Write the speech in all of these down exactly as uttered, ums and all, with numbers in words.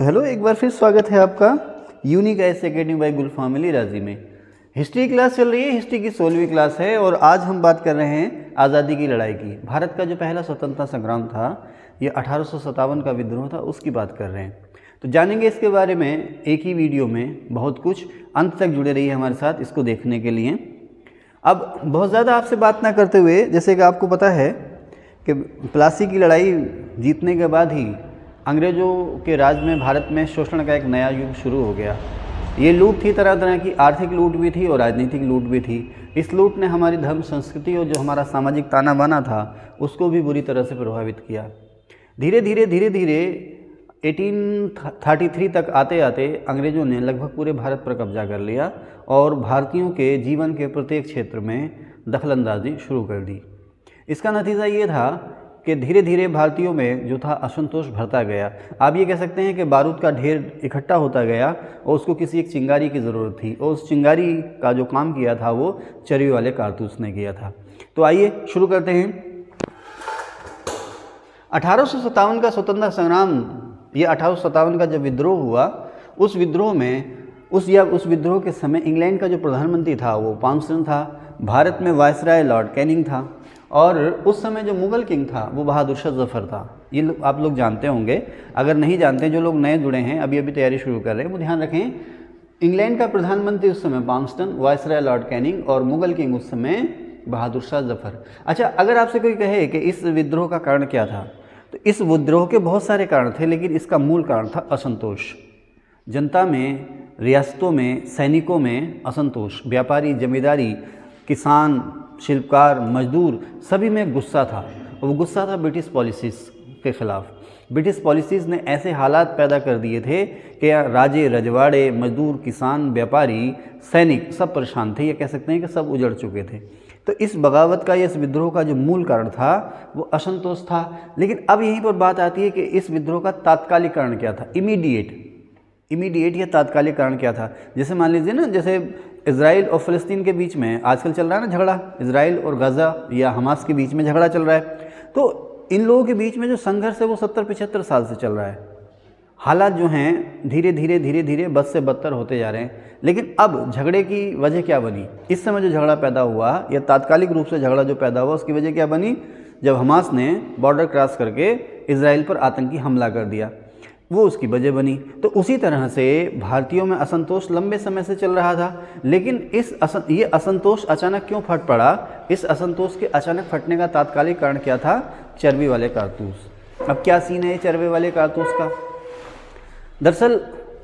तो हेलो, एक बार फिर स्वागत है आपका unique IAS academy by Gul family राजी में। हिस्ट्री क्लास चल रही है, हिस्ट्री की सोलहवीं क्लास है और आज हम बात कर रहे हैं आज़ादी की लड़ाई की। भारत का जो पहला स्वतंत्रता संग्राम था ये अठारह सौ सत्तावन का विद्रोह था, उसकी बात कर रहे हैं। तो जानेंगे इसके बारे में एक ही वीडियो में बहुत कुछ, अंत तक जुड़े रहिए हमारे साथ इसको देखने के लिए। अब बहुत ज़्यादा आपसे बात ना करते हुए, जैसे कि आपको पता है कि प्लासी की लड़ाई जीतने के बाद ही अंग्रेज़ों के राज में भारत में शोषण का एक नया युग शुरू हो गया। ये लूट थी, तरह तरह की आर्थिक लूट भी थी और राजनीतिक लूट भी थी। इस लूट ने हमारी धर्म संस्कृति और जो हमारा सामाजिक ताना बाना था उसको भी बुरी तरह से प्रभावित किया। धीरे धीरे धीरे धीरे अठारह सौ तैंतीस तक आते आते अंग्रेज़ों ने लगभग पूरे भारत पर कब्जा कर लिया और भारतीयों के जीवन के प्रत्येक क्षेत्र में दखलंदाजी शुरू कर दी। इसका नतीजा ये था कि धीरे धीरे भारतीयों में जो था असंतोष बढ़ता गया। आप ये कह सकते हैं कि बारूद का ढेर इकट्ठा होता गया और उसको किसी एक चिंगारी की ज़रूरत थी और उस चिंगारी का जो काम किया था वो चर्बी वाले कारतूस ने किया था। तो आइए शुरू करते हैं। अठारह सौ सत्तावन का स्वतंत्रता संग्राम, ये अठारह सौ सत्तावन का जब विद्रोह हुआ, उस विद्रोह में उस या उस विद्रोह के समय इंग्लैंड का जो प्रधानमंत्री था वो पामस्टन था, भारत में वायसराय लॉर्ड कैनिंग था और उस समय जो मुग़ल किंग था वो बहादुर शाह जफ़र था। ये लो, आप लोग जानते होंगे, अगर नहीं जानते, जो लोग नए जुड़े हैं अभी अभी तैयारी शुरू कर रहे हैं वो ध्यान रखें। इंग्लैंड का प्रधानमंत्री उस समय पामस्टन, वायसराय लॉर्ड कैनिंग और मुग़ल किंग उस समय बहादुर शाह जफ़र। अच्छा, अगर आपसे कोई कहे कि इस विद्रोह का कारण क्या था, तो इस विद्रोह के बहुत सारे कारण थे, लेकिन इसका मूल कारण था असंतोष। जनता में, रियासतों में, सैनिकों में असंतोष, व्यापारी, जमींदारी, किसान, शिल्पकार, मजदूर, सभी में गुस्सा था। और वो गुस्सा था ब्रिटिश पॉलिसीज़ के ख़िलाफ़। ब्रिटिश पॉलिसीज़ ने ऐसे हालात पैदा कर दिए थे कि राजे, रजवाड़े, मजदूर, किसान, व्यापारी, सैनिक सब परेशान थे। ये कह सकते हैं कि सब उजड़ चुके थे। तो इस बगावत का, इस विद्रोह का जो मूल कारण था वो असंतोष था। लेकिन अब यहीं पर बात आती है कि इस विद्रोह का तात्कालिक कारण क्या था, इमीडिएट इमीडिएट या तात्कालिक कारण क्या था। जैसे मान लीजिए ना, जैसे इजराइल और फ़लस्तीन के बीच में आजकल चल रहा है ना झगड़ा, इजराइल और गाज़ा या हमास के बीच में झगड़ा चल रहा है। तो इन लोगों के बीच में जो संघर्ष है वो सत्तर पचहत्तर साल से चल रहा है। हालात जो हैं धीरे धीरे धीरे धीरे बद से बदतर होते जा रहे हैं। लेकिन अब झगड़े की वजह क्या बनी, इस समय जो झगड़ा पैदा हुआ या तात्कालिक रूप से झगड़ा जो पैदा हुआ उसकी वजह क्या बनी, जब हमास ने बॉर्डर क्रॉस करके इजराइल पर आतंकी हमला कर दिया, वो उसकी वजह बनी। तो उसी तरह से भारतीयों में असंतोष लंबे समय से चल रहा था। लेकिन इस असं ये असंतोष अचानक क्यों फट पड़ा, इस असंतोष के अचानक फटने का तात्कालिक कारण क्या था, चर्बी वाले कारतूस। अब क्या सीन है चर्बी वाले कारतूस का। दरअसल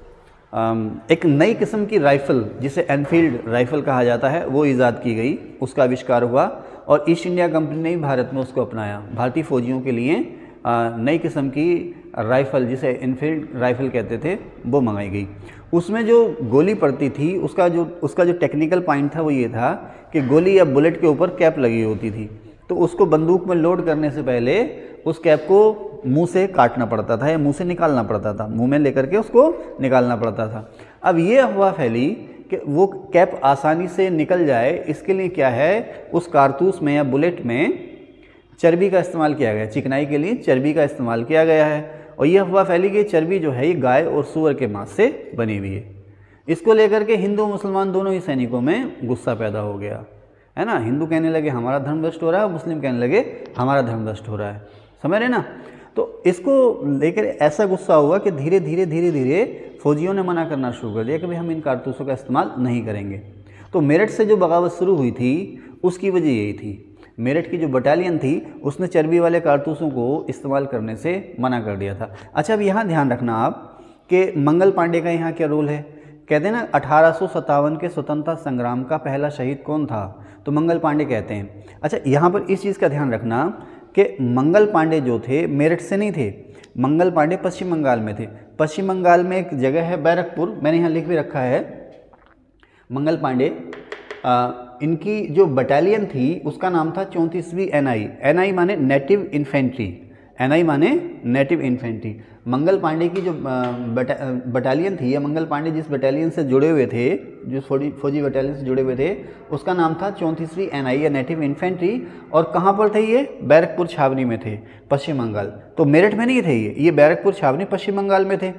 एक नई किस्म की राइफ़ल, जिसे एनफील्ड राइफ़ल कहा जाता है, वो ईजाद की गई, उसका आविष्कार हुआ और ईस्ट इंडिया कंपनी ने ही भारत में उसको अपनाया। भारतीय फौजियों के लिए नई किस्म की राइफ़ल, जिसे एनफील्ड राइफ़ल कहते थे, वो मंगाई गई। उसमें जो गोली पड़ती थी उसका जो उसका जो टेक्निकल पॉइंट था वो ये था कि गोली या बुलेट के ऊपर कैप लगी होती थी। तो उसको बंदूक में लोड करने से पहले उस कैप को मुंह से काटना पड़ता था या मुंह से निकालना पड़ता था, मुंह में लेकर के उसको निकालना पड़ता था। अब ये अफवाह फैली कि वो कैप आसानी से निकल जाए, इसके लिए क्या है, उस कारतूस में या बुलेट में चर्बी का इस्तेमाल किया गया, चिकनाई के लिए चर्बी का इस्तेमाल किया गया है। और यह अफवाह फैली कि चर्बी जो है ये गाय और सूअर के मांस से बनी हुई है। इसको लेकर के हिंदू मुसलमान दोनों ही सैनिकों में गुस्सा पैदा हो गया, है ना। हिंदू कहने लगे हमारा धर्म भ्रष्ट हो रहा है, मुस्लिम कहने लगे हमारा धर्म भ्रष्ट हो रहा है, समझ रहे ना। तो इसको लेकर ऐसा गुस्सा हुआ कि धीरे धीरे धीरे धीरे फौजियों ने मना करना शुरू कर दिया कि भाई हम इन कारतूसों का इस्तेमाल नहीं करेंगे। तो मेरठ से जो बगावत शुरू हुई थी उसकी वजह यही थी। मेरठ की जो बटालियन थी उसने चर्बी वाले कारतूसों को इस्तेमाल करने से मना कर दिया था। अच्छा, अब यहाँ ध्यान रखना आप कि मंगल पांडे का यहाँ क्या रोल है। कहते हैं ना अठारह सौ सत्तावन के स्वतंत्रता संग्राम का पहला शहीद कौन था, तो मंगल पांडे कहते हैं। अच्छा, यहाँ पर इस चीज़ का ध्यान रखना कि मंगल पांडे जो थे मेरठ से नहीं थे, मंगल पांडे पश्चिम बंगाल में थे। पश्चिम बंगाल में एक जगह है बैरकपुर, मैंने यहाँ लिख भी रखा है। मंगल पांडे आ, इनकी जो बटालियन थी उसका नाम था चौंतीसवीं एन आई। एन आई माने नेटिव इन्फेंट्री, एन आई माने नेटिव इन्फेंट्री। मंगल पांडे की जो बटा, बटालियन थी या मंगल पांडे जिस बटालियन से जुड़े हुए थे, जो फौजी फौजी बटालियन से जुड़े हुए थे, उसका नाम था चौंतीसवीं एन आई या नेटिव इन्फेंट्री। और कहाँ पर थे ये, बैरकपुर छावनी में थे, पश्चिम बंगाल। तो मेरठ में नहीं थे ये ये बैरकपुर छावनी पश्चिम बंगाल में थे।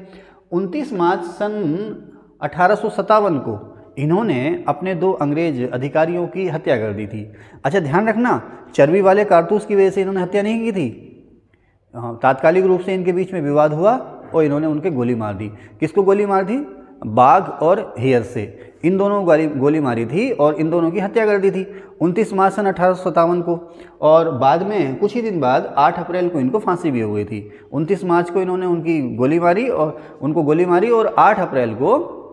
उनतीस मार्च सन अठारह सौ सत्तावन को इन्होंने अपने दो अंग्रेज अधिकारियों की हत्या कर दी थी। अच्छा ध्यान रखना, चर्बी वाले कारतूस की वजह से इन्होंने हत्या नहीं की थी, तात्कालिक रूप से इनके बीच में विवाद हुआ और इन्होंने उनके गोली मार दी। किसको गोली मार दी? बाघ और हेयर से, इन दोनों गोली गोली मारी थी और इन दोनों की हत्या कर दी थी उनतीस मार्च सन अठारह सौ सत्तावन को। और बाद में कुछ ही दिन बाद आठ अप्रैल को इनको फांसी भी हो गई थी। उनतीस मार्च को इन्होंने उनकी गोली मारी और उनको गोली मारी और आठ अप्रैल को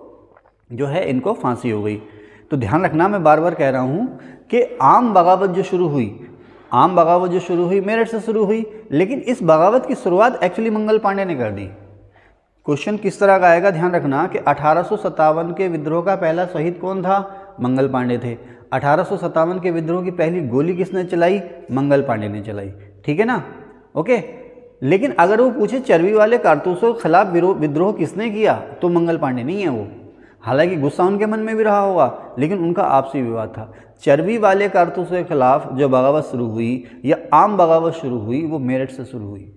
जो है इनको फांसी हो गई। तो ध्यान रखना, मैं बार बार कह रहा हूँ कि आम बगावत जो शुरू हुई आम बगावत जो शुरू हुई मेरठ से शुरू हुई, लेकिन इस बगावत की शुरुआत एक्चुअली मंगल पांडे ने कर दी। क्वेश्चन किस तरह का आएगा, ध्यान रखना कि अठारह सौ सत्तावन के विद्रोह का पहला शहीद कौन था? मंगल पांडे थे। अठारह सौ सत्तावन के विद्रोह की पहली गोली किसने चलाई? मंगल पांडे ने चलाई। ठीक है ना, ओके। लेकिन अगर वो पूछे चर्बी वाले कारतूसों के खिलाफ विद्रोह किसने किया, तो मंगल पांडे नहीं है वो। हालांकि गुस्सा उनके मन में भी रहा होगा, लेकिन उनका आपसी विवाद था। चर्बी वाले कारतूसों के खिलाफ जो बगावत शुरू हुई या आम बगावत शुरू हुई वो मेरठ से शुरू हुई।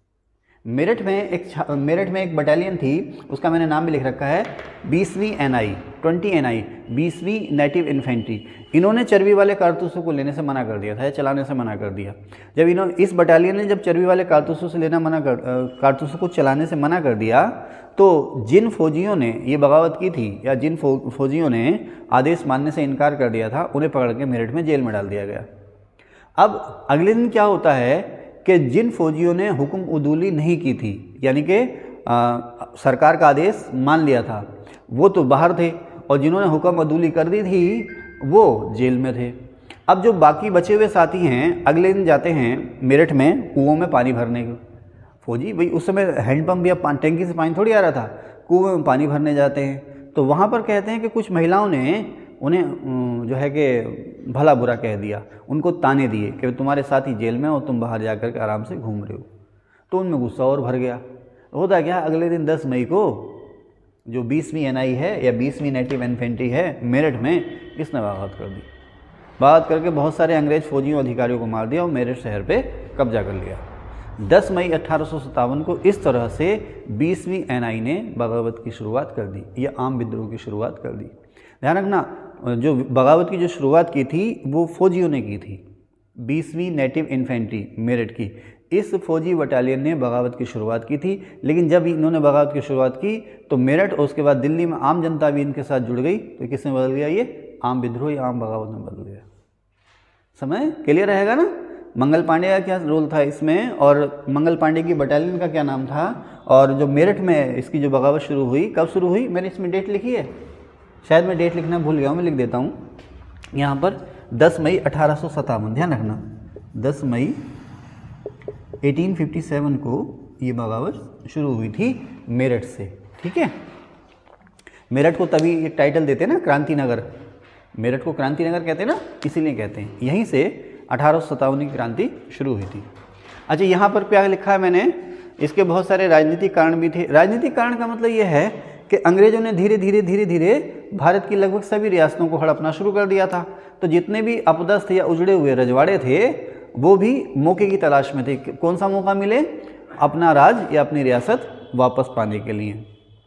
मेरठ में एक मेरठ में एक बटालियन थी, उसका मैंने नाम भी लिख रखा है बीसवीं N I twenty N I बीसवीं नेटिव इन्फेंट्री। इन्होंने चर्बी वाले कारतूसों को लेने से मना कर दिया था या चलाने से मना कर दिया। जब इन्होंने इस बटालियन ने जब चर्बी वाले कारतूसों से लेना मना कर कारतूसों को चलाने से मना कर दिया, तो जिन फौजियों ने ये बगावत की थी या जिन फौजियों ने आदेश मानने से इनकार कर दिया था, उन्हें पकड़ के मेरठ में जेल में डाल दिया गया। अब अगले दिन क्या होता है कि जिन फौजियों ने हुक्म उदूली नहीं की थी, यानी कि सरकार का आदेश मान लिया था, वो तो बाहर थे, और जिन्होंने हुक्म उदूली कर दी थी वो जेल में थे। अब जो बाकी बचे हुए साथी हैं, अगले दिन जाते हैं मेरठ में कुओं में पानी भरने को। फौजी भाई उस समय हैंडपम्प या टैंकी से पानी थोड़ी आ रहा था, कुएं में पानी भरने जाते हैं। तो वहाँ पर कहते हैं कि कुछ महिलाओं ने उन्हें जो है कि भला बुरा कह दिया, उनको ताने दिए कि तुम्हारे साथी जेल में और तुम बाहर जाकर के आराम से घूम रहे हो। तो उनमें गुस्सा और भर गया। होता क्या, अगले दिन दस मई को जो बीसवीं एन आई है या बीसवीं नेटिव इन्फेंट्री है मेरठ में, इसने बगावत कर दी। बगावत करके बहुत सारे अंग्रेज फौजियों अधिकारियों को मार दिया और मेरठ शहर पे कब्जा कर लिया। दस मई अठारह सौ सत्तावन को इस तरह से बीसवीं एन आई ने बगावत की शुरुआत कर दी या आम विद्रोह की शुरुआत कर दी। ध्यान रखना, जो बगावत की जो शुरुआत की थी वो फौजियों ने की थी, बीसवीं नेटिव इन्फेंट्री मेरठ की। इस फौजी बटालियन ने बगावत की शुरुआत की थी। लेकिन जब इन्होंने बगावत की शुरुआत की तो मेरठ और उसके बाद दिल्ली में आम जनता भी इनके साथ जुड़ गई। तो किसमें बदल गया? ये आम विद्रोह या आम बगावत में बदल गया। समय क्लियर रहेगा ना? मंगल पांडे का क्या रोल था इसमें, और मंगल पांडे की बटालियन का क्या नाम था, और जो मेरठ में इसकी जो बगावत शुरू हुई कब शुरू हुई, मैंने इसमें डेट लिखी है, शायद मैं डेट लिखना भूल गया हूँ, मैं लिख देता हूँ यहाँ पर दस मई अठारह सौ सत्तावन। ध्यान रखना, दस मई अठारह सौ सत्तावन को ये बगावत शुरू हुई थी मेरठ से। ठीक है, मेरठ को तभी एक टाइटल देते हैं ना क्रांति नगर, मेरठ को क्रांति नगर कहते हैं ना, इसीलिए कहते हैं। यहीं से अठारह सौ सत्तावन की क्रांति शुरू हुई थी। अच्छा, यहाँ पर क्या लिखा है मैंने, इसके बहुत सारे राजनीतिक कारण भी थे। राजनीतिक कारण का मतलब ये है कि अंग्रेजों ने धीरे धीरे धीरे धीरे भारत की लगभग सभी रियासतों को हड़पना शुरू कर दिया था। तो जितने भी अपदस्थ या उजड़े हुए रजवाड़े थे वो भी मौके की तलाश में थे, कौन सा मौका मिले अपना राज या अपनी रियासत वापस पाने के लिए।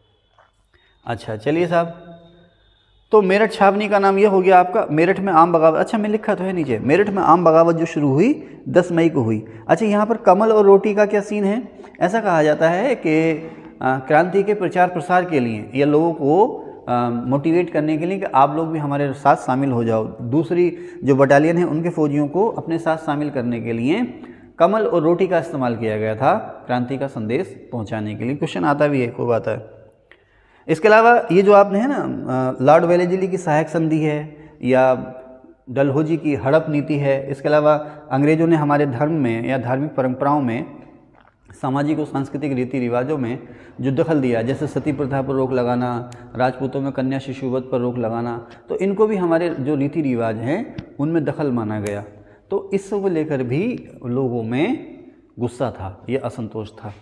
अच्छा चलिए साहब, तो मेरठ छावनी का नाम ये हो गया आपका। मेरठ में आम बगावत, अच्छा मैं लिखा तो है नीचे, मेरठ में आम बगावत जो शुरू हुई दस मई को हुई। अच्छा, यहाँ पर कमल और रोटी का क्या सीन है? ऐसा कहा जाता है कि क्रांति के प्रचार प्रसार के लिए या लोगों को मोटिवेट करने के लिए कि आप लोग भी हमारे साथ शामिल हो जाओ, दूसरी जो बटालियन है उनके फौजियों को अपने साथ शामिल करने के लिए कमल और रोटी का इस्तेमाल किया गया था क्रांति का संदेश पहुंचाने के लिए। क्वेश्चन आता भी है, खूब आता है। इसके अलावा ये जो आपने है ना लॉर्ड वेलेस्ली की सहायक संधि है या डलहौजी की हड़प नीति है, इसके अलावा अंग्रेज़ों ने हमारे धर्म में या धार्मिक परंपराओं में, सामाजिक और सांस्कृतिक रीति रिवाजों में जो दखल दिया, जैसे सती प्रथा पर रोक लगाना, राजपूतों में कन्या शिशुवध पर रोक लगाना, तो इनको भी हमारे जो रीति रिवाज हैं उनमें दखल माना गया। तो इस सब को लेकर भी लोगों में गुस्सा था, ये असंतोष था।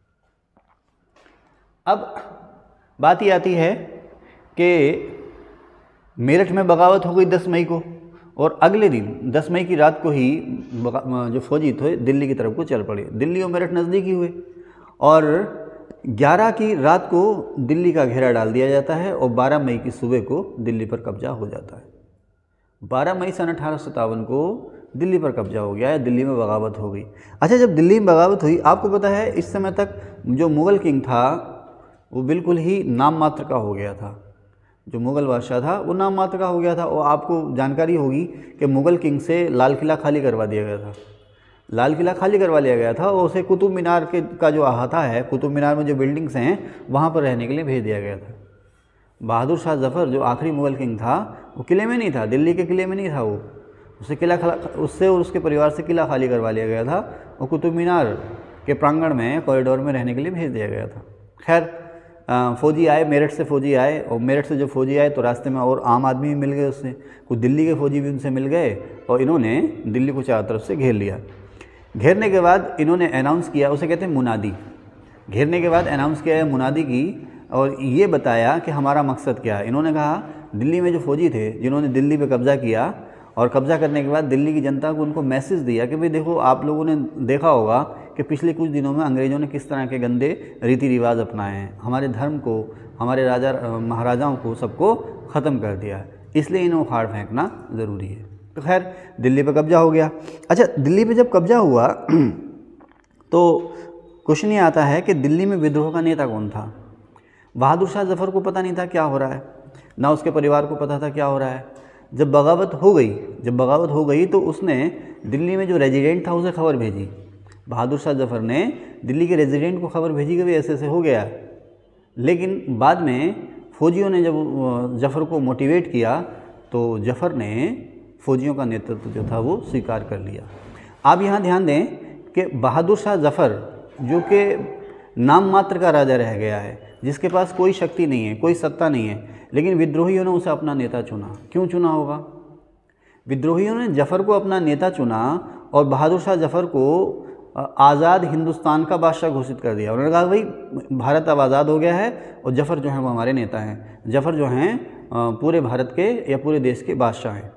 अब बात ये आती है कि मेरठ में बगावत हो गई दस मई को, और अगले दिन दस मई की रात को ही जो फौजी थे दिल्ली की तरफ को चल पड़े। दिल्ली और मेरठ नज़दीकी हुए, और ग्यारह की रात को दिल्ली का घेरा डाल दिया जाता है और बारह मई की सुबह को दिल्ली पर कब्जा हो जाता है। बारह मई सन अठारह सौ सत्तावन को दिल्ली पर कब्जा हो गया है, दिल्ली में बगावत हो गई। अच्छा, जब दिल्ली में बगावत हुई, आपको पता है इस समय तक जो मुग़ल किंग था वो बिल्कुल ही नाम मात्र का हो गया था। जो मुग़ल बादशाह था वो नाम मात्र का हो गया था। और आपको जानकारी होगी कि मुग़ल किंग से लाल किला खाली करवा दिया गया था। लाल किला खाली करवा लिया गया था और उसे कुतुब मीनार के का जो अहाता है, कुतुब मीनार में जो बिल्डिंग्स हैं वहाँ पर रहने के लिए भेज दिया गया था। बहादुर शाह ज़फ़र जो आखिरी मुग़ल किंग था वो किले में नहीं था, दिल्ली के किले में नहीं था। वो उसे किला उससे और उसके परिवार से किला खाली करवा लिया गया था और कुतुब मीनार के प्रांगण में कॉरिडोर में रहने के लिए भेज दिया गया था। खैर, फ़ौजी आए, मेरठ से फ़ौजी आए और मेरठ से जो फ़ौजी आए तो रास्ते में और आम आदमी भी मिल गए उससे, कुछ दिल्ली के फ़ौजी भी उनसे मिल गए और इन्होंने दिल्ली को चारों तरफ से घेर लिया। घेरने के बाद इन्होंने अनाउंस किया, उसे कहते हैं मुनादी। घेरने के बाद अनाउंस किया है मुनादी की और ये बताया कि हमारा मकसद क्या है। इन्होंने कहा दिल्ली में जो फ़ौजी थे जिन्होंने दिल्ली पे कब्ज़ा किया और कब्ज़ा करने के बाद दिल्ली की जनता को उनको मैसेज दिया कि भाई देखो, आप लोगों ने देखा होगा कि पिछले कुछ दिनों में अंग्रेज़ों ने किस तरह के गंदे रीति रिवाज अपनाए हैं, हमारे धर्म को, हमारे राजा महाराजाओं को सबको ख़त्म कर दिया है, इसलिए इन्हें उखाड़ फेंकना ज़रूरी है। तो खैर, दिल्ली पे कब्ज़ा हो गया। अच्छा, दिल्ली पे जब कब्ज़ा हुआ तो क्वेश्चन ये आता है कि दिल्ली में विद्रोह का नेता कौन था। बहादुर शाह ज़फ़र को पता नहीं था क्या हो रहा है, ना उसके परिवार को पता था क्या हो रहा है। जब बगावत हो गई जब बगावत हो गई तो उसने दिल्ली में जो रेजिडेंट था उसे खबर भेजी। बहादुर शाह ज़फ़र ने दिल्ली के रेजिडेंट को खबर भेजी कि भाई ऐसे ऐसे हो गया। लेकिन बाद में फ़ौजियों ने जब ज़फ़र को मोटिवेट किया तो ज़फ़र ने फ़ौजियों का नेतृत्व जो था वो स्वीकार कर लिया। आप यहाँ ध्यान दें कि बहादुर शाह ज़फ़र जो कि नाम मात्र का राजा रह गया है, जिसके पास कोई शक्ति नहीं है, कोई सत्ता नहीं है, लेकिन विद्रोहियों ने उसे अपना नेता चुना। क्यों चुना होगा? विद्रोहियों ने ज़फ़र को अपना नेता चुना और बहादुर शाह ज़फ़र को आज़ाद हिंदुस्तान का बादशाह घोषित कर दिया। उन्होंने कहा भाई भारत अब आज़ाद हो गया है और ज़फ़र जो हैं वो हमारे नेता हैं। ज़फ़र जो हैं पूरे भारत के या पूरे देश के बादशाह हैं।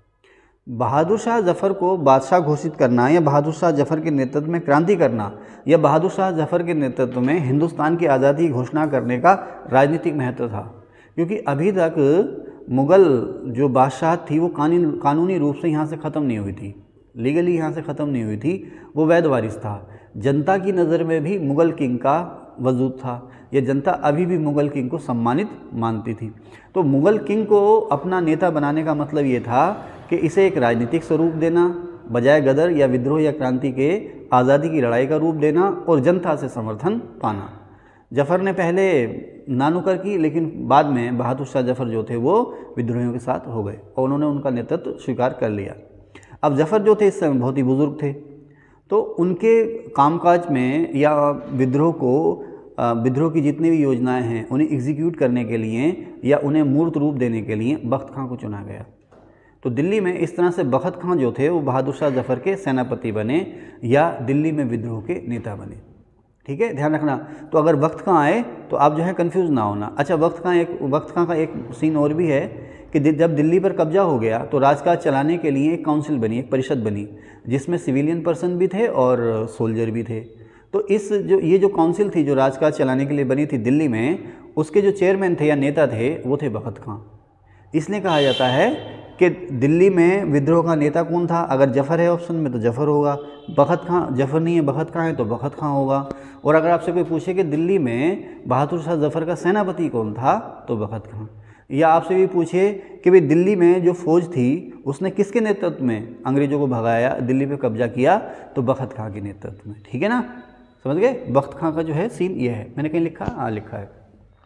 बहादुर शाह ज़फ़र को बादशाह घोषित करना या बहादुर शाह ज़फ़र के नेतृत्व में क्रांति करना या बहादुर शाह ज़फ़र के नेतृत्व में हिंदुस्तान की आज़ादी की घोषणा करने का राजनीतिक महत्व था, क्योंकि अभी तक मुग़ल जो बादशाह थी वो कानूनी कानूनी रूप से यहाँ से ख़त्म नहीं हुई थी, लीगली यहाँ से ख़त्म नहीं हुई थी, वो वैध वारिस था। जनता की नज़र में भी मुग़ल किंग का वजूद था, यह जनता अभी भी मुग़ल किंग को सम्मानित मानती थी। तो मुग़ल किंग को अपना नेता बनाने का मतलब ये था कि इसे एक राजनीतिक स्वरूप देना, बजाय गदर या विद्रोह या क्रांति के आज़ादी की लड़ाई का रूप देना और जनता से समर्थन पाना। ज़फ़र ने पहले नानुकर की, लेकिन बाद में बहादुर शाह ज़फ़र जो थे वो विद्रोहियों के साथ हो गए और उन्होंने उनका नेतृत्व स्वीकार कर लिया। अब ज़फ़र जो थे इस समय बहुत ही बुज़ुर्ग थे, तो उनके कामकाज में या विद्रोह को विद्रोह की जितनी भी योजनाएं हैं उन्हें एग्जीक्यूट करने के लिए या उन्हें मूर्त रूप देने के लिए बख्त खां को चुना गया। तो दिल्ली में इस तरह से बख्त खां जो थे वो बहादुर शाह ज़फ़र के सेनापति बने या दिल्ली में विद्रोह के नेता बने। ठीक है, ध्यान रखना। तो अगर बख्त खां आए तो आप जो है कंफ्यूज ना होना। अच्छा, बख्त खां एक बख्त खां का एक सीन और भी है कि जब दिल्ली पर कब्जा हो गया तो राजकाज चलाने के लिए एक काउंसिल बनी, एक परिषद बनी, जिसमें सिविलियन पर्सन भी थे और सोल्जर भी थे। तो इस जो ये जो काउंसिल थी जो राजकाज चलाने के लिए बनी थी दिल्ली में, उसके जो चेयरमैन थे या नेता थे वो थे बख्त खां। इसलिए कहा जाता है कि दिल्ली में विद्रोह का नेता कौन था। अगर ज़फ़र है ऑप्शन में तो ज़फ़र होगा, बख्त खां ज़फ़र नहीं है, बख्त खां है तो बख्त खां होगा। और अगर आपसे कोई पूछे कि दिल्ली में बहादुर शाह ज़फ़र का सेनापति कौन था तो बख्त खां। या आपसे भी पूछे कि भाई दिल्ली में जो फ़ौज थी उसने किसके नेतृत्व में अंग्रेज़ों को भगाया, दिल्ली पे कब्जा किया, तो बख्त खां के नेतृत्व में। ठीक है ना, समझ गए? बख्त खां का जो है सीन ये है। मैंने कहीं लिखा? हाँ लिखा है।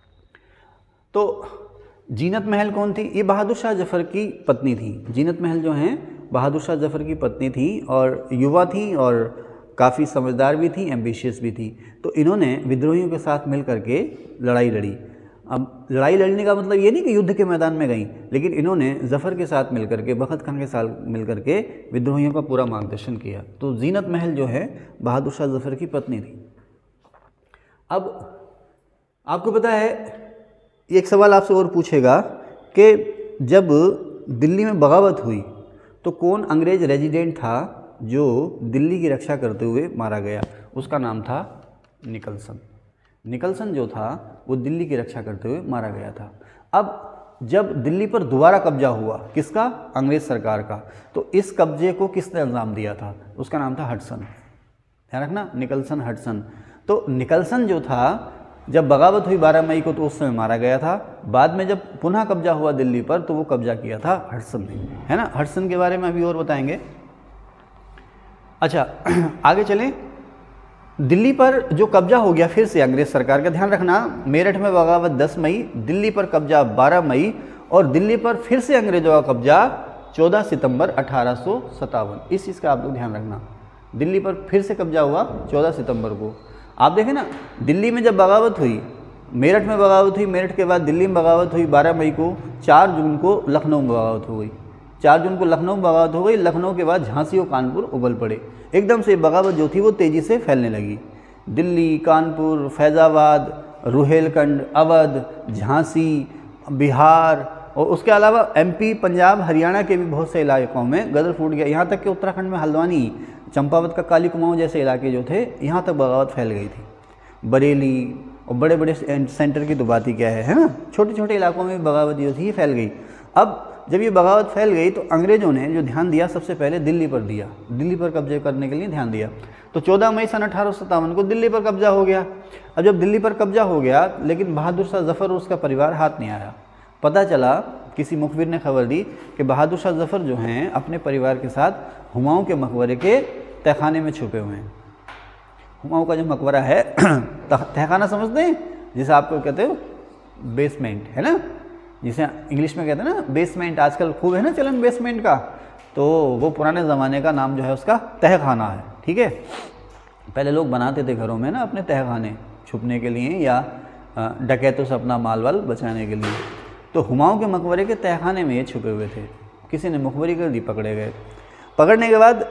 तो जीनत महल कौन थी? ये बहादुर शाह ज़फ़र की पत्नी थी। जीनत महल जो हैं बहादुर शाह ज़फ़र की पत्नी थी और युवा थी और काफ़ी समझदार भी थी, एम्बिशियस भी थी। तो इन्होंने विद्रोहियों के साथ मिल करके लड़ाई लड़ी। अब लड़ाई लड़ने का मतलब ये नहीं कि युद्ध के मैदान में गई, लेकिन इन्होंने ज़फ़र के साथ मिल करके, बख्त खां के साथ मिल करके विद्रोहियों का पूरा मार्गदर्शन किया। तो जीनत महल जो है बहादुर शाह ज़फ़र की पत्नी थी। अब आपको पता है एक सवाल आपसे और पूछेगा कि जब दिल्ली में बगावत हुई तो कौन अंग्रेज़ रेजिडेंट था जो दिल्ली की रक्षा करते हुए मारा गया? उसका नाम था निकलसन। निकलसन जो था वो दिल्ली की रक्षा करते हुए मारा गया था। अब जब दिल्ली पर दोबारा कब्जा हुआ, किसका? अंग्रेज़ सरकार का, तो इस कब्जे को किसने अंजाम दिया था? उसका नाम था हडसन। ध्यान रखना, निकलसन हडसन। तो निकलसन जो था जब बगावत हुई बारह मई को तो उस समय मारा गया था। बाद में जब पुनः कब्जा हुआ दिल्ली पर तो वो कब्जा किया था हडसन ने, है ना। हडसन के बारे में अभी और बताएंगे। अच्छा आगे चलें। दिल्ली पर जो कब्जा हो गया फिर से अंग्रेज सरकार का, ध्यान रखना, मेरठ में बगावत दस मई, दिल्ली पर कब्जा बारह मई और दिल्ली पर फिर से अंग्रेजों का कब्जा चौदह सितंबर अठारह सौ सत्तावन। इस चीज़ का आप लोग ध्यान रखना, दिल्ली पर फिर से कब्जा हुआ चौदह सितंबर को। आप देखें ना, दिल्ली में जब बगावत हुई, मेरठ में बगावत हुई, मेरठ के बाद दिल्ली में बगावत हुई बारह मई को, चार जून को लखनऊ में बगावत हो गई, चार जून को लखनऊ में बगावत हो गई। लखनऊ के बाद झांसी और कानपुर उबल पड़े, एकदम से बगावत जो थी वो तेज़ी से फैलने लगी। दिल्ली, कानपुर, फैज़ाबाद, रुहेलखंड, अवध, झांसी, बिहार और उसके अलावा एमपी, पंजाब, हरियाणा के भी बहुत से इलाकों में गदर फूट गया। यहाँ तक कि उत्तराखंड में हल्द्वानी, चंपावत का काली कुमाऊँ जैसे इलाके जो थे, यहाँ तक बगावत फैल गई थी। बरेली और बड़े बड़े सेंटर की तो बात ही क्या है, है ना। छोटे छोटे इलाकों में बगावत जो थी फैल गई। अब जब ये बगावत फैल गई तो अंग्रेज़ों ने जो ध्यान दिया सबसे पहले दिल्ली पर दिया, दिल्ली पर कब्जे करने के लिए ध्यान दिया। तो चौदह मई सन अठारह सौ सत्तावन को दिल्ली पर कब्जा हो गया। अब जब दिल्ली पर कब्जा हो गया लेकिन बहादुर शाह जफ़र और उसका परिवार हाथ नहीं आया। पता चला, किसी मुखबिर ने खबर दी कि बहादुर शाह जफ़र जो हैं अपने परिवार के साथ हुमायूं के मकबरे के तहखाने में छुपे हुए हैं। हुमायूं का जो मकबरा है, तहखाना समझते हैं, जिसे आपको कहते हो बेसमेंट, है ना, जिसे इंग्लिश में कहते हैं ना बेसमेंट। आजकल खूब है ना चलन बेसमेंट का, तो वो पुराने ज़माने का नाम जो है उसका तहखाना है। ठीक है, पहले लोग बनाते थे घरों में ना अपने तहखाने छुपने के लिए या डकैतों से अपना माल वाल बचाने के लिए। तो हुमायूं के मकबरे के तहखाने में ये छुपे हुए थे। किसी ने मुखबरी कर दी, पकड़े गए। पकड़ने के बाद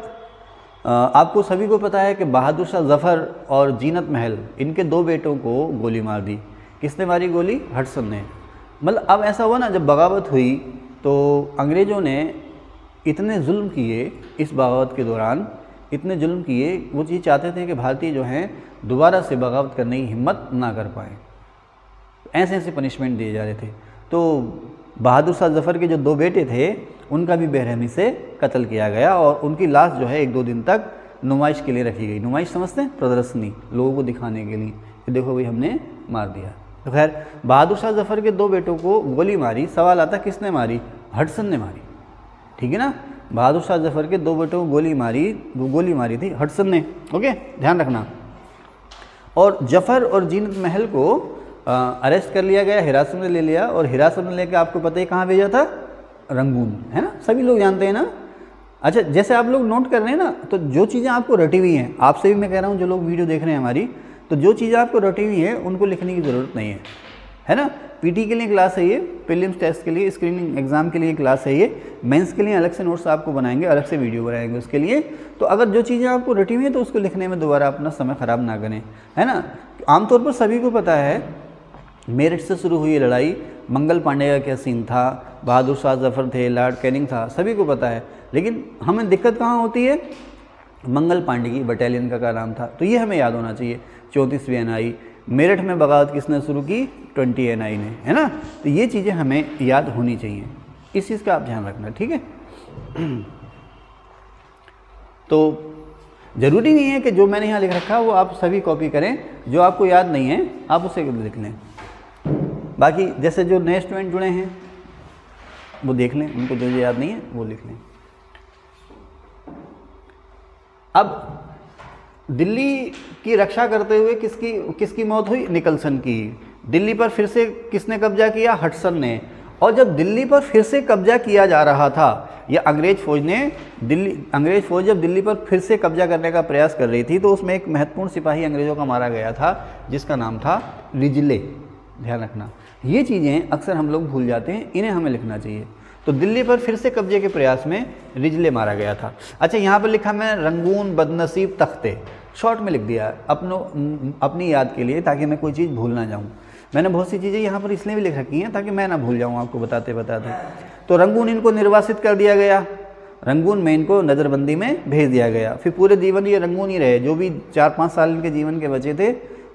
आपको सभी को पता है कि बहादुर शाह जफ़र और जीनत महल, इनके दो बेटों को गोली मार दी। किसने मारी गोली? हडसन ने। मतलब अब ऐसा हुआ ना, जब बगावत हुई तो अंग्रेज़ों ने इतने जुल्म किए, इस बगावत के दौरान इतने जुल्म किए, वो चीज़ चाहते थे कि भारतीय जो हैं दोबारा से बगावत करने की हिम्मत ना कर पाए। ऐसे ऐसे पनिशमेंट दिए जा रहे थे। तो बहादुर शाह जफ़र के जो दो बेटे थे उनका भी बेरहमी से कत्ल किया गया और उनकी लाश जो है एक दो दिन तक नुमाइश के लिए रखी गई। नुमाइश समझते हैं? प्रदर्शनी, लोगों को दिखाने के लिए कि देखो भाई हमने मार दिया। तो खैर बहादुर शाह जफ़र के दो बेटों को गोली मारी। सवाल आता किसने मारी? हडसन ने मारी। ठीक है ना, बहादुर शाह जफ़र के दो बेटों को गोली मारी, गोली मारी थी हडसन ने। ओके, ध्यान रखना। और जफ़र और जीनत महल को अरेस्ट कर लिया गया, हिरासत में ले लिया और हिरासत में लेकर आपको पता ही कहाँ भेजा था? रंगून, है ना, सभी लोग जानते हैं ना। अच्छा, जैसे आप लोग नोट कर रहे हैं ना, तो जो चीज़ें आपको रटी हुई हैं, आपसे भी मैं कह रहा हूँ जो लोग वीडियो देख रहे हैं हमारी, तो जो चीज़ें आपको रटी हुई है उनको लिखने की ज़रूरत नहीं है, है ना। पीटी के लिए क्लास है ये, प्रीलिम्स टेस्ट के लिए, स्क्रीनिंग एग्जाम के लिए क्लास है ये, मेंस के लिए अलग से नोट्स आपको बनाएंगे, अलग से वीडियो बनाएंगे उसके लिए। तो अगर जो चीज़ें आपको रटी हुई हैं तो उसको लिखने में दोबारा अपना समय ख़राब ना करें, है ना। आमतौर पर सभी को पता है मेरठ से शुरू हुई लड़ाई, मंगल पांडे का क्या सीन था, बहादुर शाह जफ़र थे, लॉर्ड कैनिंग था, सभी को पता है। लेकिन हमें दिक्कत कहाँ होती है? मंगल पांडे की बटालियन का क्या नाम था, तो ये हमें याद होना चाहिए। चौंतीसवीं एन आई, मेरठ में बगावत किसने शुरू की? ट्वेंटी एन आई ने, है ना। तो ये चीज़ें हमें याद होनी चाहिए, इस चीज़ का आप ध्यान रखना, ठीक है। तो ज़रूरी नहीं है कि जो मैंने यहाँ लिख रखा है वो आप सभी कॉपी करें, जो आपको याद नहीं है आप उसे लिख लें। बाकी जैसे जो नए स्टूडेंट जुड़े हैं वो देख लें, उनको जो याद नहीं है वो लिख लें। अब दिल्ली की रक्षा करते हुए किसकी किसकी मौत हुई? निकलसन की। दिल्ली पर फिर से किसने कब्जा किया? हडसन ने। और जब दिल्ली पर फिर से कब्जा किया जा रहा था, या अंग्रेज फ़ौज ने दिल्ली अंग्रेज फ़ौज जब दिल्ली पर फिर से कब्जा करने का प्रयास कर रही थी तो उसमें एक महत्वपूर्ण सिपाही अंग्रेज़ों का मारा गया था जिसका नाम था रिजले। ध्यान रखना, ये चीज़ें अक्सर हम लोग भूल जाते हैं, इन्हें हमें लिखना चाहिए। तो दिल्ली पर फिर से कब्जे के प्रयास में रिजले मारा गया था। अच्छा, यहाँ पर लिखा मैं रंगून, बदनसीब, तख्ते, शॉर्ट में लिख दिया अपनों अपनी याद के लिए, ताकि मैं कोई चीज़ भूल ना जाऊँ। मैंने बहुत सी चीज़ें यहाँ पर इसलिए भी लिख रखी हैं ताकि मैं ना भूल जाऊँ आपको बताते बताते। तो रंगून इनको निर्वासित कर दिया गया, रंगून में इनको नज़रबंदी में भेज दिया गया। फिर पूरे जीवन ये रंगून ही रहे, जो भी चार पाँच साल इनके जीवन के बचे थे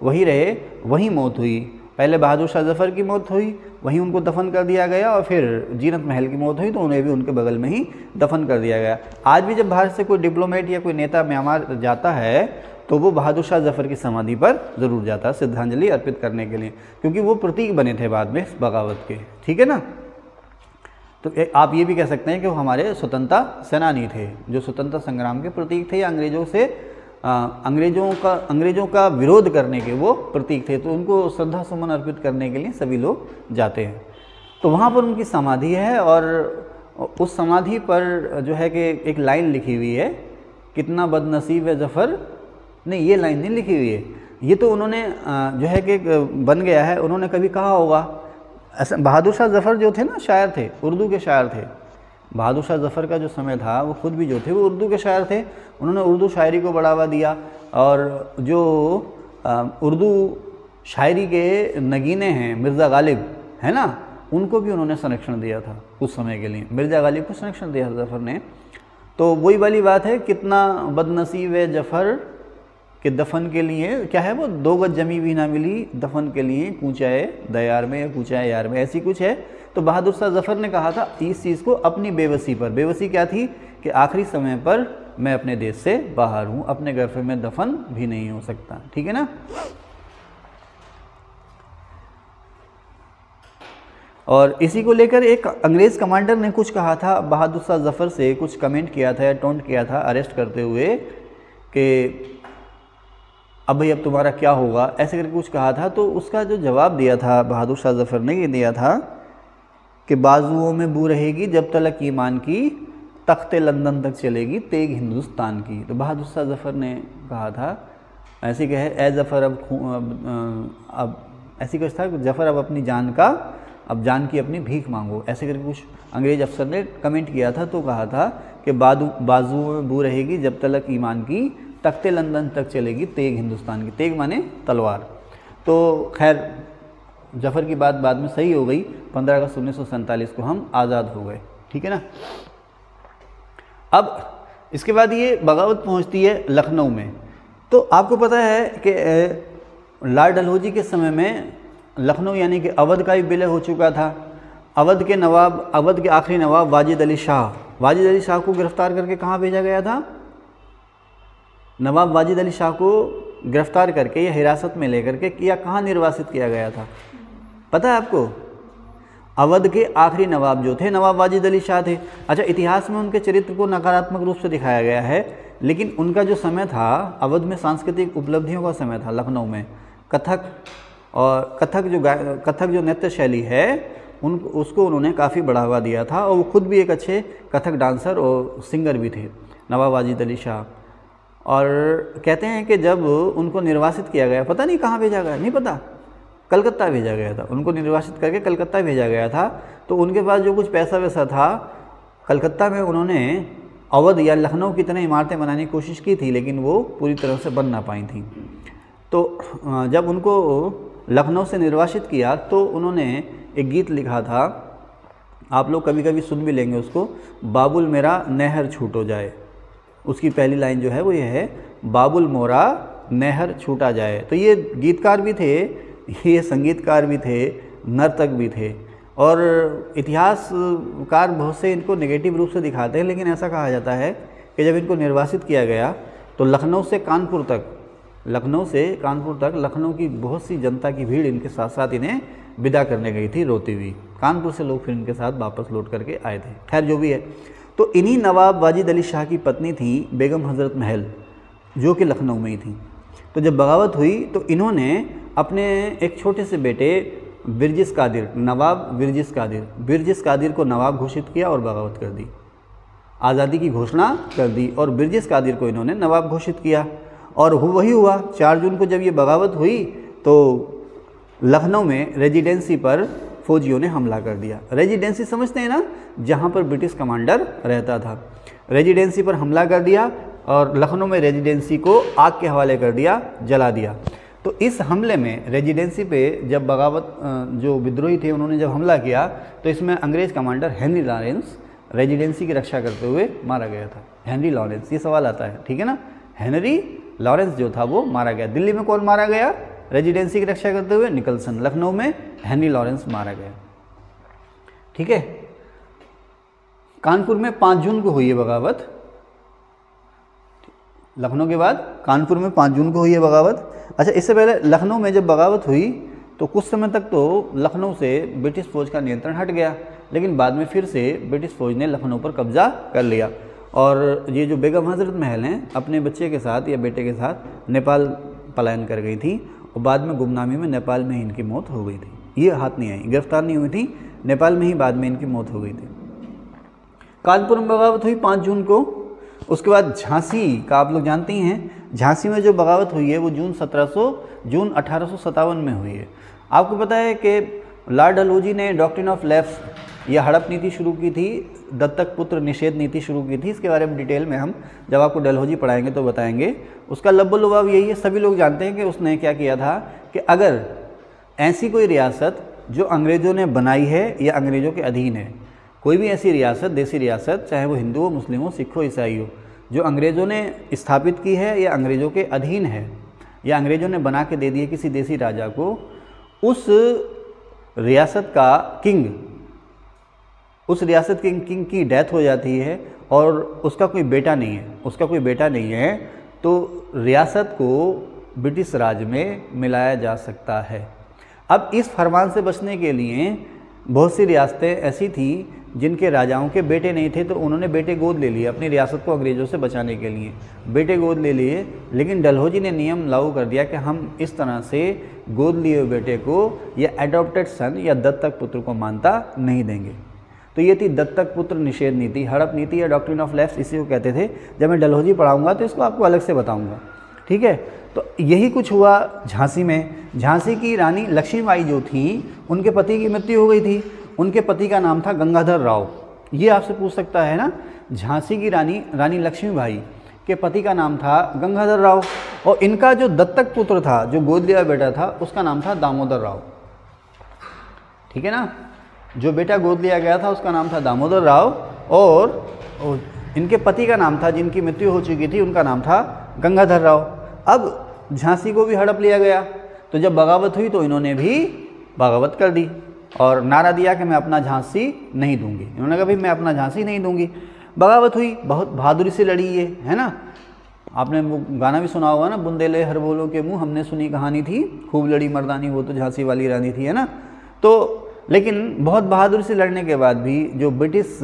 वहीं रहे, वहीं मौत हुई। पहले बहादुर शाह जफ़र की मौत हुई, वहीं उनको दफन कर दिया गया, और फिर जीनत महल की मौत हुई तो उन्हें भी उनके बगल में ही दफन कर दिया गया। आज भी जब भारत से कोई डिप्लोमेट या कोई नेता म्यांमार जाता है तो वो बहादुर शाह जफ़र की समाधि पर ज़रूर जाता है श्रद्धांजलि अर्पित करने के लिए, क्योंकि वो प्रतीक बने थे बाद में इस बगावत के। ठीक है ना। तो आप ये भी कह सकते हैं कि वो हमारे स्वतंत्रता सेनानी थे, जो स्वतंत्रता संग्राम के प्रतीक थे, या अंग्रेज़ों से आ, अंग्रेज़ों का अंग्रेज़ों का विरोध करने के वो प्रतीक थे। तो उनको श्रद्धा सुमन अर्पित करने के लिए सभी लोग जाते हैं। तो वहाँ पर उनकी समाधि है, और उस समाधि पर जो है कि एक लाइन लिखी हुई है, कितना बदनसीब है जफ़र। नहीं, ये लाइन नहीं लिखी हुई है, ये तो उन्होंने जो है कि बन गया है, उन्होंने कभी कहा होगा। ऐसा बहादुर शाह जफ़र जो थे ना, शायर थे, उर्दू के शायर थे। बहादुर शाह जफ़र का जो समय था वो खुद भी जो थे वो उर्दू के शायर थे। उन्होंने उर्दू शायरी को बढ़ावा दिया, और जो उर्दू शायरी के नगीने हैं मिर्ज़ा गालिब है ना, उनको भी उन्होंने संरक्षण दिया था उस समय के लिए। मिर्ज़ा गालिब को संरक्षण दिया जफ़र ने। तो वही वाली बात है, कितना बदनसीब है जफ़र कि दफन के लिए क्या है वो, दो गज जमी भी ना मिली दफन के लिए, कूचाए दयार में या कूचाए यार में, ऐसी कुछ है। तो बहादुर शाह जफ़र ने कहा था इस चीज़ को अपनी बेबसी पर। बेबसी क्या थी कि आखिरी समय पर मैं अपने देश से बाहर हूँ, अपने घर पे मैं दफन भी नहीं हो सकता। ठीक है ना। और इसी को लेकर एक अंग्रेज़ कमांडर ने कुछ कहा था बहादुर शाह जफ़र से, कुछ कमेंट किया था या टोंट किया था अरेस्ट करते हुए कि अब भाई अब तुम्हारा क्या होगा, ऐसे करके कुछ कहा था। तो उसका जो जवाब दिया था बहादुर शाह जफ़र ने, ये दिया था कि बाजुओं में बू रहेगी जब तलक ईमान की, तख्ते लंदन तक चलेगी तेग हिंदुस्तान की। तो बहादुर शाह जफ़र ने कहा था, ऐसे कहे ए जफ़र अब अब, अब ऐसी कुछ था, जफ़र अब अपनी जान का, अब जान की अपनी भीख मांगो, ऐसे करके कुछ अंग्रेज़ अफसर ने कमेंट किया था। तो कहा था कि बाजू बाजुओं में बू रहेगी जब तलक ईमान की, तख्ते लंदन तक चलेगी तेग हिंदुस्तान की। तेग माने तलवार। तो खैर जफ़र की बात बाद में सही हो गई, पंद्रह अगस्त उन्नीस सौ सैंतालीस को हम आज़ाद हो गए। ठीक है ना। अब इसके बाद ये बगावत पहुंचती है लखनऊ में। तो आपको पता है कि लॉर्ड डलहौजी के समय में लखनऊ यानी कि अवध का भी विलय हो चुका था। अवध के नवाब, अवध के आखिरी नवाब वाजिद अली शाह, वाजिद अली शाह को गिरफ्तार करके कहाँ भेजा गया था? नवाब वाजिद अली शाह को गिरफ्तार करके या हिरासत में लेकर के किया कहाँ निर्वासित किया गया था, पता है आपको? अवध के आखिरी नवाब जो थे नवाब वाजिद अली शाह थे। अच्छा, इतिहास में उनके चरित्र को नकारात्मक रूप से दिखाया गया है, लेकिन उनका जो समय था अवध में सांस्कृतिक उपलब्धियों का समय था। लखनऊ में कथक और कथक जो कथक जो नृत्य शैली है उन उसको उन्होंने काफ़ी बढ़ावा दिया था, और वो खुद भी एक अच्छे कथक डांसर और सिंगर भी थे नवाब वाजिद अली शाह। और कहते हैं कि जब उनको निर्वासित किया गया, पता नहीं कहाँ भेजा गया, नहीं पता, कलकत्ता भेजा गया था। उनको निर्वासित करके कलकत्ता भेजा गया था। तो उनके पास जो कुछ पैसा वैसा था, कलकत्ता में उन्होंने अवध या लखनऊ की तरह इमारतें बनाने की कोशिश की थी, लेकिन वो पूरी तरह से बन ना पाई थी। तो जब उनको लखनऊ से निर्वासित किया तो उन्होंने एक गीत लिखा था, आप लोग कभी कभी सुन भी लेंगे उसको, बाबुल मेरा नहर छूटो जाए। उसकी पहली लाइन जो है वो ये है, बाबुल मोरा नहर छूटा जाए। तो ये गीतकार भी थे, ये संगीतकार भी थे, नर्तक भी थे, और इतिहासकार बहुत से इनको नेगेटिव रूप से दिखाते हैं। लेकिन ऐसा कहा जाता है कि जब इनको निर्वासित किया गया तो लखनऊ से कानपुर तक लखनऊ से कानपुर तक लखनऊ की बहुत सी जनता की भीड़ इनके साथ साथ इन्हें विदा करने गई थी रोती हुई। कानपुर से लोग फिर इनके साथ वापस लौट करके आए थे। खैर जो भी है, तो इन्हीं नवाब वाजिद अली शाह की पत्नी थी बेगम हज़रत महल, जो कि लखनऊ में ही थी। तो जब बगावत हुई तो इन्होंने अपने एक छोटे से बेटे बिरजिस कादिर, नवाब बिरजिस कादिर बिरजिस कादिर को नवाब घोषित किया और बगावत कर दी, आज़ादी की घोषणा कर दी, और बिरजिस कादिर को इन्होंने नवाब घोषित किया। और वही हुआ, चार जून को जब ये बगावत हुई तो लखनऊ में रेजिडेंसी पर फौजियों ने हमला कर दिया। रेजिडेंसी समझते हैं ना, जहाँ पर ब्रिटिश कमांडर रहता था। रेजिडेंसी पर हमला कर दिया और लखनऊ में रेजिडेंसी को आग के हवाले कर दिया, जला दिया। तो इस हमले में रेजिडेंसी पे जब बगावत जो विद्रोही थे उन्होंने जब हमला किया तो इसमें अंग्रेज़ कमांडर हेनरी लॉरेंस रेजिडेंसी की रक्षा करते हुए मारा गया था। हेनरी लॉरेंस, ये सवाल आता है, ठीक है ना। हेनरी लॉरेंस जो था वो मारा गया। दिल्ली में कौन मारा गया? रेजिडेंसी की रक्षा करते हुए निकलसन। लखनऊ में हेनरी लॉरेंस मारा गया। ठीक है। कानपुर में पाँच जून को हुई है बगावत। लखनऊ के बाद कानपुर में पाँच जून को हुई है बगावत। अच्छा, इससे पहले लखनऊ में जब बगावत हुई तो कुछ समय तक तो लखनऊ से ब्रिटिश फौज का नियंत्रण हट गया, लेकिन बाद में फिर से ब्रिटिश फौज ने लखनऊ पर कब्जा कर लिया। और ये जो बेगम हजरत महल हैं अपने बच्चे के साथ या बेटे के साथ नेपाल पलायन कर गई थी और बाद में गुमनामी में नेपाल में ही इनकी मौत हो गई थी। ये हाथ नहीं आई, गिरफ्तार नहीं हुई थी, नेपाल में ही बाद में इनकी मौत हो गई थी। कानपुर में बगावत हुई पाँच जून को। उसके बाद झांसी का आप लोग जानते ही हैं, झांसी में जो बगावत हुई है वो जून सत्रह सौ जून अठारह सौ सत्तावन में हुई है। आपको पता है कि लॉर्ड डलहौजी ने डॉक्ट्रिन ऑफ लैप्स या हड़प नीति शुरू की थी, दत्तक पुत्र निषेध नीति शुरू की थी। इसके बारे में डिटेल में हम जब आपको डलहौजी पढ़ाएंगे तो बताएंगे। उसका लब्बो लुबाब यही है, सभी लोग जानते हैं कि उसने क्या किया था कि अगर ऐसी कोई रियासत जो अंग्रेज़ों ने बनाई है या अंग्रेज़ों के अधीन है, कोई भी ऐसी रियासत, देसी रियासत, चाहे वो हिंदू हो, मुस्लिम हो, सिख हो, ईसाई हो, जो अंग्रेज़ों ने स्थापित की है या अंग्रेज़ों के अधीन है या अंग्रेज़ों ने बना के दे दी है किसी देसी राजा को, उस रियासत का किंग, उस रियासत के किंग की डेथ हो जाती है और उसका कोई बेटा नहीं है, उसका कोई बेटा नहीं है, तो रियासत को ब्रिटिश राज में मिलाया जा सकता है। अब इस फरमान से बचने के लिए बहुत सी रियासतें ऐसी थी जिनके राजाओं के बेटे नहीं थे, तो उन्होंने बेटे गोद ले लिए अपनी रियासत को अंग्रेज़ों से बचाने के लिए, बेटे गोद ले लिए। लेकिन डलहौजी ने नियम लागू कर दिया कि हम इस तरह से गोद लिए हुए बेटे को या एडॉप्टेड सन या दत्तक पुत्र को मानता नहीं देंगे। तो ये थी दत्तक पुत्र निषेध नीति, हड़प नीति या डॉक्ट्रिन ऑफ लैप्स इसी को कहते थे। जब मैं डलहौजी पढ़ाऊँगा तो इसको आपको अलग से बताऊँगा। ठीक है। तो यही कुछ हुआ झांसी में। झांसी की रानी लक्ष्मीबाई जो थी, उनके पति की मृत्यु हो गई थी। उनके पति का नाम था गंगाधर राव। ये आपसे पूछ सकता है ना, झांसी की रानी रानी लक्ष्मीबाई के पति का नाम था गंगाधर राव और इनका जो दत्तक पुत्र था, जो गोद लिया बेटा था, उसका नाम था दामोदर राव। ठीक है ना, जो बेटा गोद लिया गया था उसका नाम था दामोदर राव और, और इनके पति का नाम था, जिनकी मृत्यु हो चुकी थी, उनका नाम था गंगाधर राव। अब झांसी को भी हड़प लिया गया, तो जब बगावत हुई तो इन्होंने भी बगावत कर दी और नारा दिया कि मैं अपना झांसी नहीं दूंगी। इन्होंने कहा भाई मैं अपना झांसी नहीं दूंगी। बगावत हुई, बहुत बहादुरी से लड़ी ये, है ना। आपने वो गाना भी सुना होगा ना, बुंदेले हर बोलो के मुँह हमने सुनी कहानी थी, खूब लड़ी मर्दानी वो तो झांसी वाली रानी थी, है ना। तो लेकिन बहुत बहादुरी से लड़ने के बाद भी जो ब्रिटिश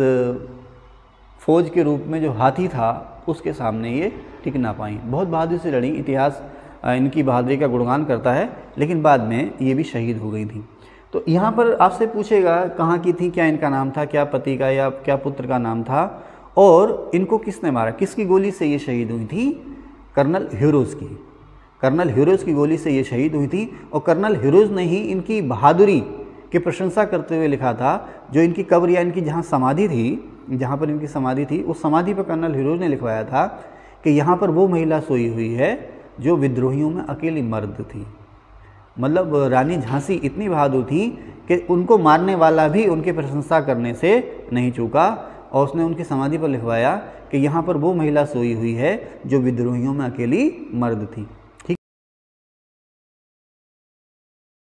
फौज के रूप में जो हाथी था उसके सामने ये टिक ना पाई। बहुत बहादुरी से लड़ी, इतिहास इनकी बहादुरी का गुणगान करता है, लेकिन बाद में ये भी शहीद हो गई थी। तो यहाँ पर आपसे पूछेगा कहाँ की थी, क्या इनका नाम था, क्या पति का या क्या पुत्र का नाम था और इनको किसने मारा, किसकी गोली से ये शहीद हुई थी? कर्नल ह्यूरोज की। कर्नल ह्यूरोज की गोली से ये शहीद हुई थी और कर्नल ह्यूरोज ने ही इनकी बहादुरी की प्रशंसा करते हुए लिखा था। जो इनकी कब्र या इनकी जहाँ समाधि थी, जहाँ पर इनकी समाधि थी, उस समाधि पर कर्नल ह्यूरोज ने लिखवाया था कि यहाँ पर वो महिला सोई हुई है जो विद्रोहियों में अकेली मर्द थी। मतलब रानी झांसी इतनी बहादुर थी कि उनको मारने वाला भी उनकी प्रशंसा करने से नहीं चूका और उसने उनकी समाधि पर लिखवाया कि यहाँ पर वो महिला सोई हुई है जो विद्रोहियों में अकेली मर्द थी।